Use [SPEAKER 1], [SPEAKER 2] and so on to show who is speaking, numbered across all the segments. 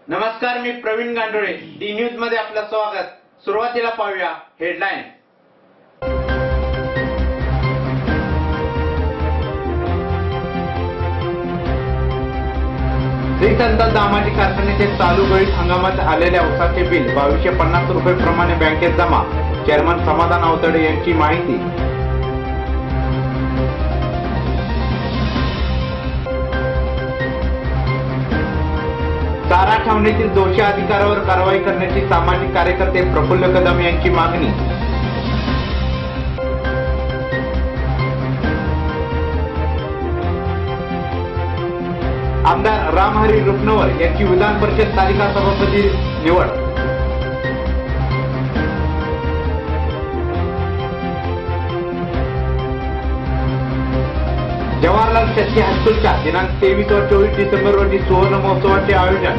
[SPEAKER 1] नमस्कार, मी Praveen Gandole. D news मध्ये आपलं स्वागत. सुरुवातीला पाहूया हेडलाईन. श्री संत दामाजी कारखान्याचे चालू गळीत हंगामात आलेल्या ऊसाचे बिल 2250 रुपये प्रमाणे बँकेत जमा. चेअरमन समाधान अवतडे यांची माहिती. चारा छावणीतील दोषी अधिकाऱ्यावर कारवाई करण्याची सामाजिक कार्यकर्ते प्रफुल्ल कदम यांची मागणी. आमदार रामहरी रुपनवर यांची विधान परिषद तालिका सभापती निवड. जवाहरलाल शेट्टी हायस्कूलच्या दिनांक 23 व 24 डिसेंबर रोजी सुवर्ण महोत्सवाचे आयोजन.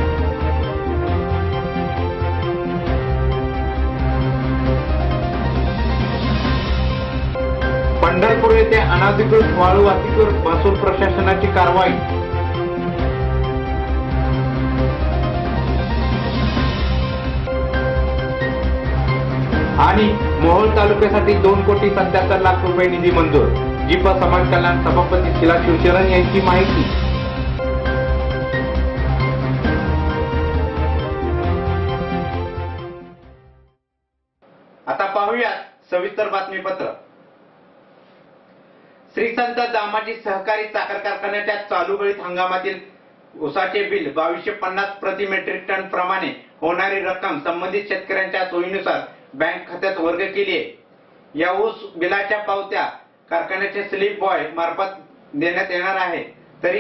[SPEAKER 1] पंढरपूर येथे अनधिकृत वाळू वाहतुकीवर महसूल प्रशासनाची कारवाई. आणि मोहोळ तालुक्यासाठी 2,77,00,000 रुपये निधी मंजूर. जिपा समाज कल्याण सभापती शिला शिवशरण यांची माहिती. आता पाहूयात सविस्तर बातमीपत्र. श्री संत दामाजी सहकारी साखर कारखान्याच्या चालू गळीत हंगामातील ऊसाचे बिल 2250 प्रति मेट्रिक टन प्रमाणे होणारी रक्कम संबंधित शेतकऱ्यांच्या सोयीनुसार बँक खात्यात वर्ग केली आहे. या ऊस बिलाच्या पावत्या कारखान्याचे स्लिप बॉय मार्फत देण्यात येणार आहे. तरी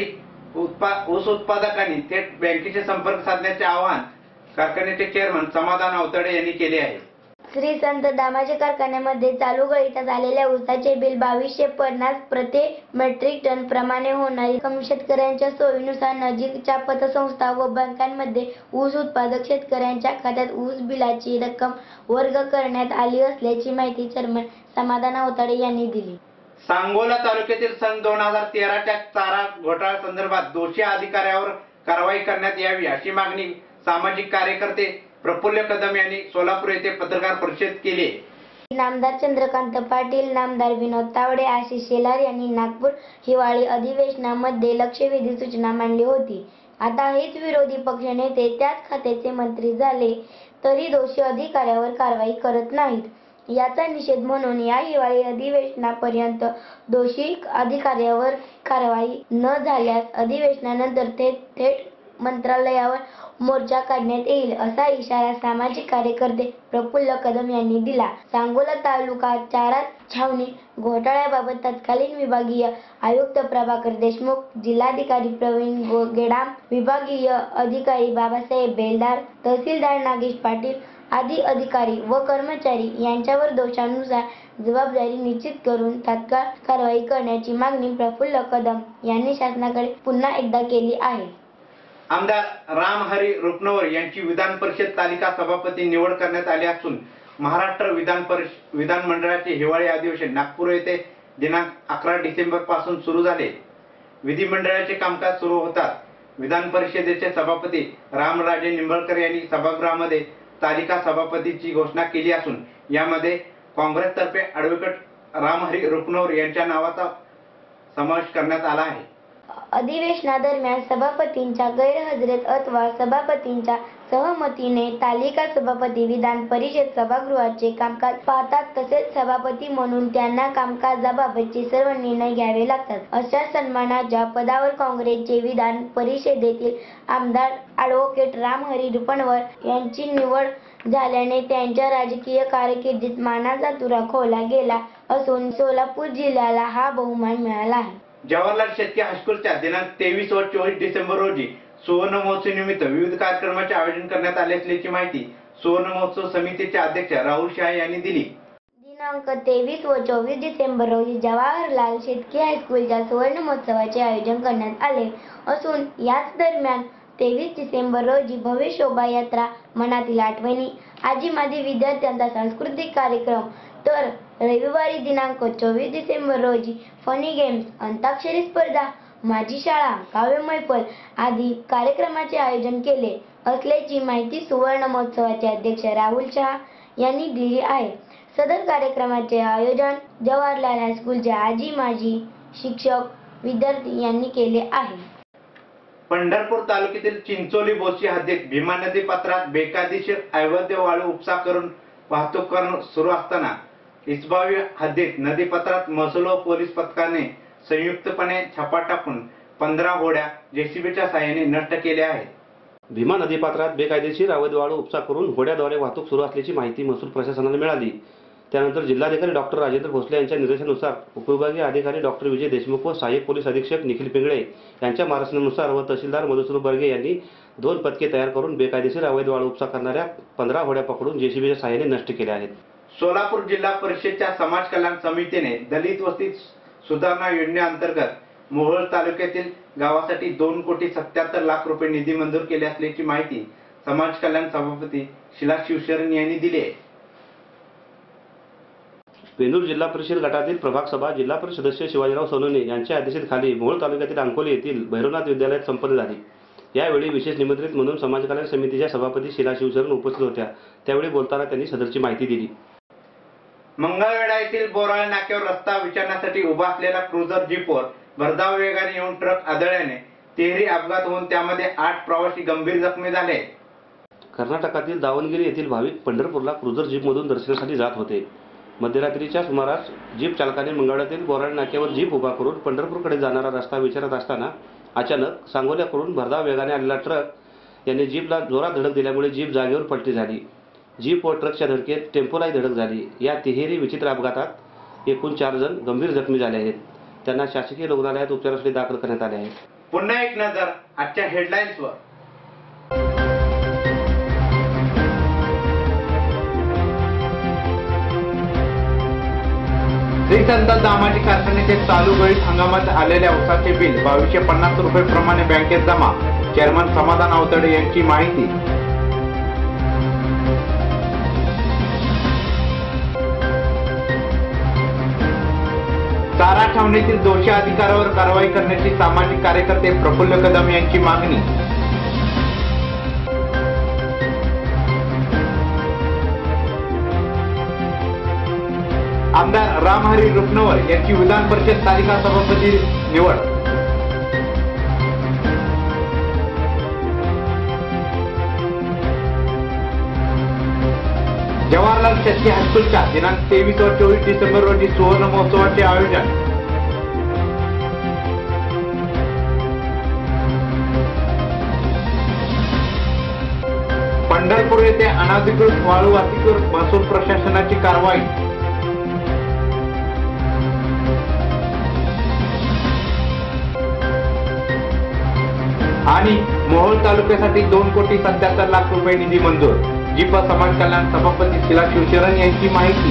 [SPEAKER 1] ऊस उत्पादकांनी थेट बँकेचे संपर्क साधण्याचे आवाहन कारखान्याचे चेअरमन समाधान अवतडे यांनी केले आहे.
[SPEAKER 2] श्री संत दामाजी कारखान्यामध्ये चालू गळीत झालेल्या ऊसाचे बिल 2250 प्रति मेट्रिक टन प्रमाणे होणारी रक्कम शेतकऱ्यांच्या सोयीनुसार नजीकच्या पतसंस्था व बँकांमध्ये ऊस उत्पादक शेतकऱ्यांच्या खात्यात ऊस बिलाची रक्कम वर्ग करण्यात आली असल्याची माहिती चेअरमन समाधान अवतडे यांनी दिली.
[SPEAKER 1] सांगोला तालुक्यातील सन 2013च्या चारा घोटाळा संदर्भात दोषी अधिकाऱ्यावर कारवाई करण्यात यावी अशी मागणी सामाजिक कार्यकर्ते प्रफुल्ल कदम यांनी सोलापूर येथे पत्रकार परिषद केली.
[SPEAKER 2] नामदार चंद्रकांत पाटील, नामदार विनोद तावडे, आशिष शेलार यांनी नागपूर हिवाळी अधिवेशनामध्ये लक्षवेधी सूचना मांडली होती. आता हेच विरोधी पक्षनेते त्याच खात्याचे मंत्री झाले तरी दोषी अधिकाऱ्यावर कारवाई करत नाहीत. याचा निषेध म्हणून या हिवाळी अधिवेशनापर्यंत दोषी अधिकाऱ्यावर कारवाई न झाल्यास अधिवेशनानंतर थेट मंत्रालयावर मोर्चा काढण्यात येईल असा इशारा सामाजिक कार्यकर्ते प्रफुल्ल कदम यांनी दिला. सांगोला तालुका चारा छावणी घोटाळ्याबाबत तत्कालीन विभागीय आयुक्त प्रभाकर देशमुख, जिल्हाधिकारी प्रवीण गेडाम, विभागीय अधिकारी बाबासाहेब बेलदार, तहसीलदार नागेश पाटील आदी अधिकारी व कर्मचारी यांच्यावर दोषानुसार जबाबदारी निश्चित करून तात्काळ कारवाई करण्याची मागणी प्रफुल्ल कदम यांनी शासनाकडे पुन्हा एकदा केली आहे.
[SPEAKER 1] आमदार रामहरी रुपनवर यांची विधान परिषद तालिका सभापती निवड करण्यात आली असून महाराष्ट्र विधानमंडळाचे हिवाळी अधिवेशन नागपूर येथे दिनांक 11 डिसेंबर पासून सुरू झाले. विधिमंडळाचे कामकाज सुरू होतात. विधान परिषदेचे सभापती रामराजे निंबाळकर यांनी सभागृहामध्ये तालिका सभापतीची घोषणा केली असून यामध्ये काँग्रेसतर्फे ॲडव्होकेट रामहरी रुपनवर यांच्या नावाचा समावेश करण्यात आला आहे.
[SPEAKER 2] अधिवेशनादरम्यान सभापतींच्या गैरहजेरीत अथवा सभापतींच्या सहमतीने तालिका सभापती विधान परिषद सभागृहाचे कामकाज पाहतात. तसेच सभापती म्हणून त्यांना कामकाजाबाबतचे सर्व निर्णय घ्यावे लागतात. अशा सन्मानाच्या पदावर काँग्रेसचे विधान परिषदेतील आमदार ॲडव्होकेट रामहरी रुपनवर यांची निवड झाल्याने त्यांच्या राजकीय कारकिर्दीत मानाचा तुरा खोवला गेला असून सोलापूर जिल्ह्याला हा बहुमान मिळाला आहे.
[SPEAKER 1] जवाहरलाल शेट्टी हायस्कूलच्या दिनांक 23 व 24 डिसेंबर रोजी सुवर्ण महोत्सव निमित्त विविध कार्यक्रमाचे आयोजन करण्यात आले असल्याची माहिती सुवर्ण महोत्सव समितीचे अध्यक्ष राहुल शाह यांनी दिली.
[SPEAKER 2] दिनांक 23 व 24 डिसेंबर रोजी जवाहरलाल शेट्टी हायस्कूलच्या सुवर्ण महोत्सवाचे आयोजन करण्यात आले असून याच दरम्यान 23 डिसेंबर रोजी भव्य शोभायात्रा, मनातील आठवणी, आजी माजी विद्यार्थ्यांचा सांस्कृतिक कार्यक्रम, तर रविवारी दिनांक 24 डिसेंबर रोजी फनी गेम्स, अंताक्षरी स्पर्धा, माझी शाळा, काव्य मैफल आदी कार्यक्रमाचे आयोजन केले. असल्याची माहिती सुवर्ण महोत्सवाचे अध्यक्ष राहुल शहा यांनी दिली आहे. सदर कार्यक्रमाचे आयोजन जवाहरलाल हायस्कूलचे आजी माजी शिक्षक विद्यार्थी यांनी केले आहे.
[SPEAKER 1] पंढरपूर तालुक्यातील चिंचोली बोची हद्दीत भीमा नदी पात्रात बेकायदेशीर अवैध वाळू उपसा करून वाहतूक करणं सुरू असताना इसबावी हद्दीत नदी पात्रात महसूल व पोलीस पथकाने संयुक्तपणे छापा टाकून 15 होड्या जेसीबीच्या साहाय्याने नष्ट केल्या आहेत.
[SPEAKER 3] भीमा नदीपात्रात बेकायदेशीर अवैध वाळू उपसा करून होड्याद्वारे वाहतूक सुरू असल्याची माहिती महसूल प्रशासनाला मिळाली. त्यानंतर जिल्हाधिकारी डॉक्टर राजेंद्र भोसले यांच्या निर्देशानुसार उपविभागीय अधिकारी डॉक्टर विजय देशमुख व सहाय्यक पोलीस अधीक्षक निखिल पिंगळे यांच्या मार्गदर्शनानुसार व तहसीलदार मधुसूदन बर्गे यांनी 2 पथके तयार करून बेकायदेशीर अवैध वाळू उपसा करणाऱ्या 15 होड्या पकडून जेसीबीच्या साहाय्याने नष्ट केल्या आहेत.
[SPEAKER 1] सोलापूर जिल्हा परिषदेच्या समाज कल्याण समितीने दलित वस्ती सुधारणा योजनेअंतर्गत मोहोळ तालुक्यातील गावासाठी 2,77,00,000 रुपये निधी मंजूर केले असल्याची माहिती समाज कल्याण सभापती शिला शिवशरण यांनी दिली आहे.
[SPEAKER 3] पेनूर जिल्हा परिषद गटातील प्रभाग सभा जिल्हा परिषद सदस्य शिवाजीराव सोनवणे यांच्या अध्यक्षतेखाली मोहोळ तालुक्यातील अंकोली येथील भैरवनाथ विद्यालयात संपन्न झाली. यावेळी विशेष निमंत्रित म्हणून समाज कल्याण समितीच्या सभापती शिला शिवशरण उपस्थित होत्या. त्यावेळी बोलताना त्यांनी सदरची माहिती दिली.
[SPEAKER 1] मंगळवेढा येथील बोराळे नाक्यावर रस्ता विचारण्यासाठी उभा असलेल्या क्रुझर जीपवर भरधाव वेगाने येऊन ट्रक आदळल्याने तिहेरी अपघात होऊन त्यामध्ये 8 प्रवासी गंभीर जखमी झाले.
[SPEAKER 3] कर्नाटकातील दावणगिरी येथील भाविक पंढरपूरला क्रुझर जीपमधून दर्शनासाठी जात होते. मध्यरात्रीच्या सुमारास जीप चालकाने मंगळवेढ्यातील बोराळे नाक्यावर जीप उभा करून पंढरपूरकडे जाणारा रस्ता विचारत असताना अचानक सांगोल्याकडून भरधाव वेगाने आलेला ट्रक याने जीपला जोरात धडक दिल्यामुळे जीप जागेवर पलटी झाली. जीप व ट्रकच्या धडकेत टेम्पोलाही धडक झाली. या तिहेरी विचित्र अपघातात एकूण 4 जण गंभीर जखमी झाले आहेत. त्यांना शासकीय रुग्णालयात उपचारासाठी दाखल करण्यात आले आहे.
[SPEAKER 1] पुन्हा एक नजर आजच्या हेडलाईन्सवर. श्री संत दामाजी कारखान्याचे चालू गळीत हंगामात आलेल्या ऊसाचे बिल 2250 रुपये प्रमाणे बँकेत जमा. चेअरमन समाधान आवतडे यांची माहिती. चारा छावणीतील दोषी अधिकाऱ्यावर कारवाई करण्याची सामाजिक कार्यकर्ते प्रफुल्ल कदम यांची मागणी. आमदार रामहरी रुपनवर यांची विधान परिषद तालिका सभापती निवड. जवाहरलाल शेट्टी हायस्कूलच्या दिनांक 23 व 24 डिसेंबर रोजी सुवर्ण महोत्सवाचे आयोजन. पंढरपूर येथे अनधिकृत वाळू वाहतुकीवर महसूल प्रशासनाची कारवाई. आणि मोहोळ तालुक्यासाठी 2,77,00,000 रुपये निधी मंजूर. जिपा समाज कल्याण सभापती शिला शिवशरण यांची माहिती.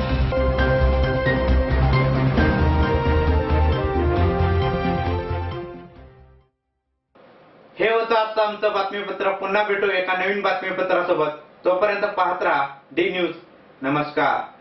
[SPEAKER 1] हे होतं आजचं आमचं बातमीपत्र. पुन्हा भेटू एका नवीन बातमीपत्रासोबत. तोपर्यंत पाहत राहा डी न्यूज. नमस्कार.